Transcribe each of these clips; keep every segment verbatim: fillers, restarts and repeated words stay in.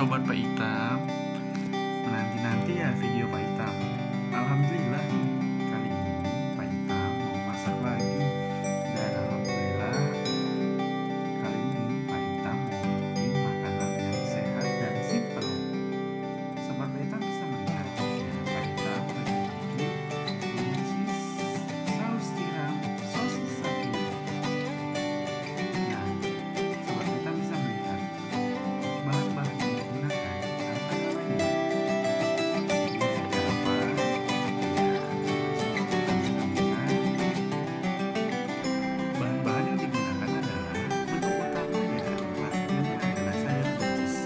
Sobat Pak Itam, menanti-nanti ya video Pak Itam. Alhamdulillah nih, kali ini Pak Itam mau masak lagi. Dan alhamdulillah kali ini Pak Itam mau bikin makanan yang sehat dan simple. Sobat Pak Itam bisa melihat ya, Pak Itam lagi bikin cheese saus tiram sosis sapi. Nah, Sobat Pak Itam bisa melihat bahan-bahan yang digunakan antara lain ini ada apa? Ya, bahan-bahan yang digunakan adalah bentuk utamanya pastinya adalah sayur buncis.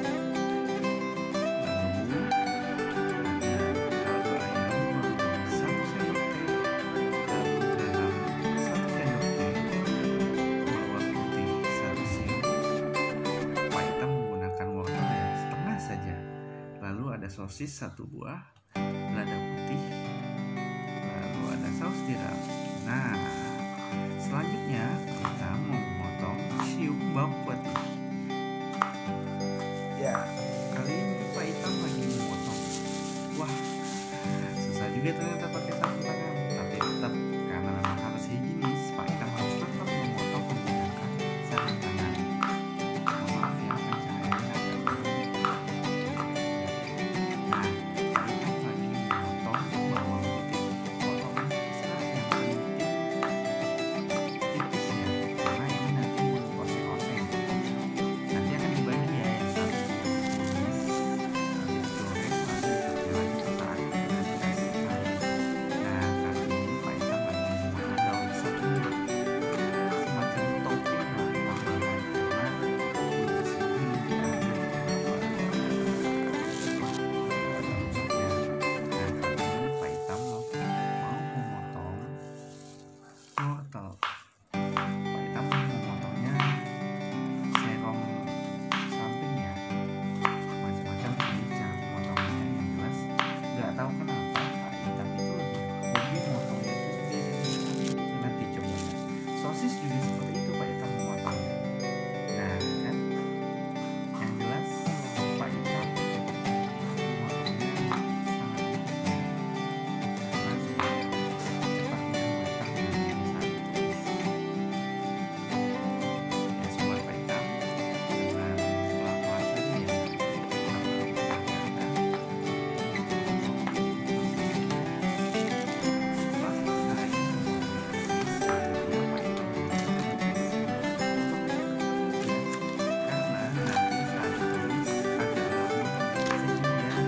Lalu ada kaldu ayam satu sendok teh, lalu garam satu sendok teh, bawang putih satu siung. Pak Itam menggunakan wortel ya setengah saja. Lalu ada sosis satu buah, lada putih, lalu ada saus tiram. Nah, selanjutnya kita mau memotong siung bawang putih. Ya, kali ini Pak Itam lagi memotong. Wah, susah juga ternyata pakai sarung tangan. Tapi tetap karena memang harus higienis, Pak Itam harus tetap memotong menggunakan sarung tangan. Maaf ya, pencahayaannya agak buruk. Nah, Pak Itam lagi memotong bawang putih. Potongnya sebesar yang penting tipis ya, karena ini nanti mau oseng-oseng. Nanti akan dibagi ya, yang satu ditumis, lalu digoreng, lalu dipakai lagi saat kita dikasih air. Nah, kali ini Pak Itam lagi menggunakan daun salam, semacam topping lah tambahan, karena buncis ini di akhir wah ada rusaknya. Nah, kali ini Pak Itam mau mau memotong wortel. Pak Itam mau memotongnya serong samping ya, macam-macam sih cara memotongnya. Yang jelas nggak tahu kenapa Pak Itam itu lebih hobi memotongnya itu sendiri. Nanti coba ya. Sosis juga seperti itu Pak Itam memotongnya. Nah kan, yang jelas Pak Itam memotongnya sangat tipis ya, karena supaya cepat menambahkan dengan saat ditumis. Ya, Sobat Pak Itam, dengan pelan-pelan saja ya, kita balik mengerjakan setelah selesai memotong sosis. Selanjutnya Pak Itam juga potong tipis ya, karena nanti saat ditumis agak lama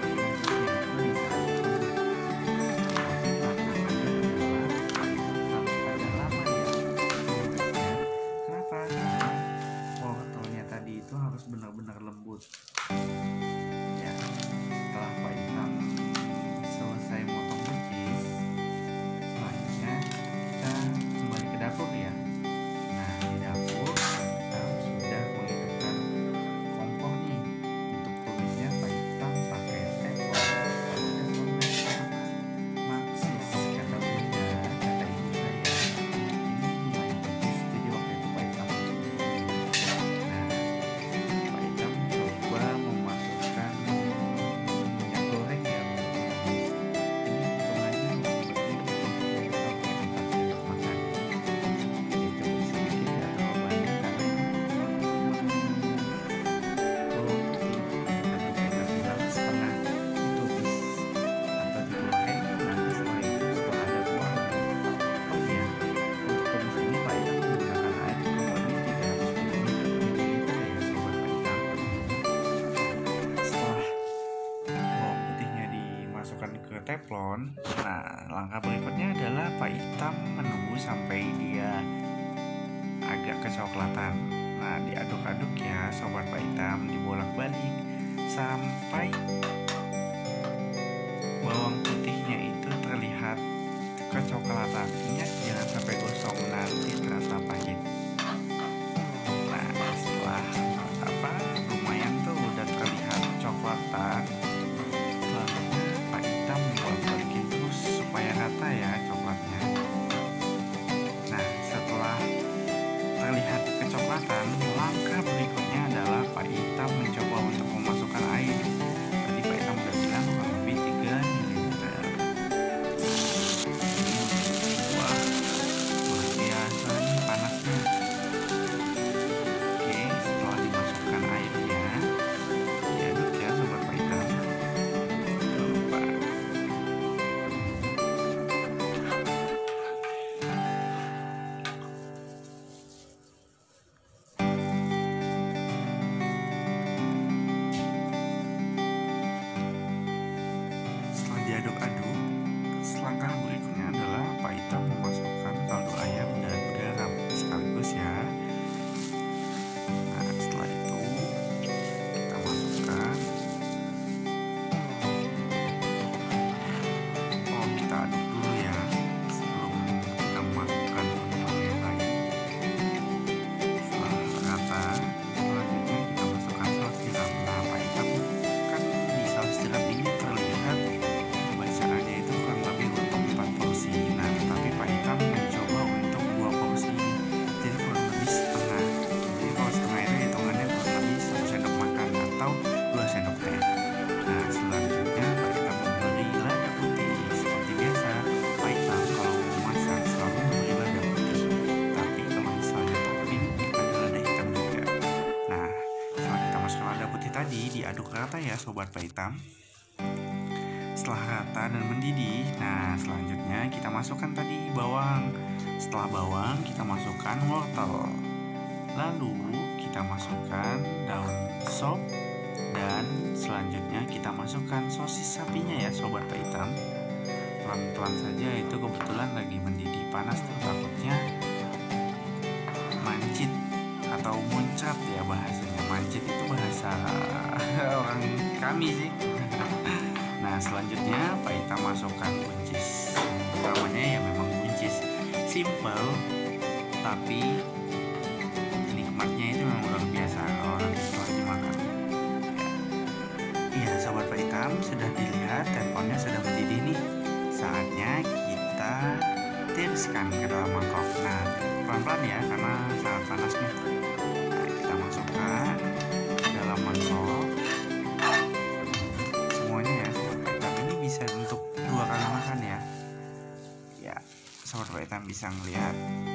sehingga si yang harus benar-benar lembut. Ya, setelah Pak Itam selesai motong buncis, selanjutnya kita kembali ke dapur ya. Nah, di dapur Pak Itam sudah menghidupkan kompor nih. Untuk tumisnya Pak Itam pakai teflon. Kalau teflon merek apa? Maxis kata bunda, kata ibu saya. Ini lumayan bagus, jadi waktu itu Pak Itam beli. Nah, Pak Itam coba memasukkan minyak goreng ya untuk menumis. Ini hitungannya kurang lebih Pak Itam pakai empat sendok makan. Ya cukup sedikit, nggak terlalu banyak karena ini cuma bawang putih. Tadi saya kasih tahu setengah ditumis atau digoreng. Nanti setelah itu setelah ada kuah baru. Oh iya, untuk tumis ini Pak Itam menggunakan air kurang lebih tiga ratus mililiter ya Sobat Pak Itam. Setelah bawang putihnya dimasukkan ke teflon, nah langkah berikutnya adalah Pak Itam menunggu sampai dia agak kecoklatan. Nah, diaduk-aduk ya Sobat Pak Itam, dibolak-balik sampai bawang putihnya itu terlihat kecoklatan. Ingat, jangan sampai gosong, nanti terasa pahit. Nah, setelah apa lumayan tuh udah terlihat coklatan, selanjutnya Pak Itam bolak-balikin terus supaya rata ya coklatnya. Nah, setelah terlihat kecoklatan, langkah berikutnya adalah Pak Itam mencoba untuk memasukkan tadi diaduk rata ya Sobat Pak Hitam. Setelah rata dan mendidih, nah selanjutnya kita masukkan tadi bawang. Setelah bawang kita masukkan wortel. Lalu kita masukkan daun sop. Dan selanjutnya kita masukkan sosis sapinya ya Sobat Pak Hitam. Pelan-pelan saja, itu kebetulan lagi mendidih panas tuh, takutnya mancit atau muncrat ya bahasanya. Mancit itu bahasa orang kami sih. Nah selanjutnya Pak Hitam masukkan buncis. Namanya ya memang buncis, simple tapi nikmatnya itu memang luar biasa kalau nanti setelah dimakan. Iya Sobat Pak Hitam, sudah dilihat temponnya sudah mendidih nih. Saatnya kita tiriskan ke dalam mangkok. Nah pelan-pelan ya karena sangat panas nih. Nah, kita masukkan ke dalam mangkok semuanya ya Sobat Pak Hitam. Ini bisa untuk dua kali makan ya. Ya Sobat Pak Hitam bisa ngeliat.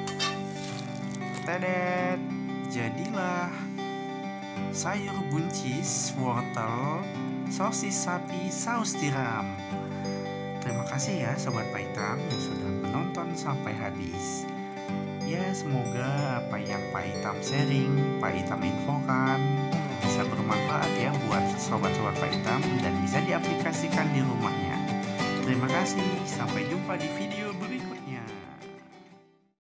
Tedet, jadilah sayur buncis, wortel, sosis sapi, saus tiram. Terima kasih ya Sobat Pak Hitam yang sudah menonton sampai habis. Ya semoga apa yang Pak Hitam sharing, Pak Hitam infokan bisa bermanfaat ya buat sobat-sobat Pak Hitam dan bisa diaplikasikan di rumahnya. Terima kasih, sampai jumpa di video berikutnya.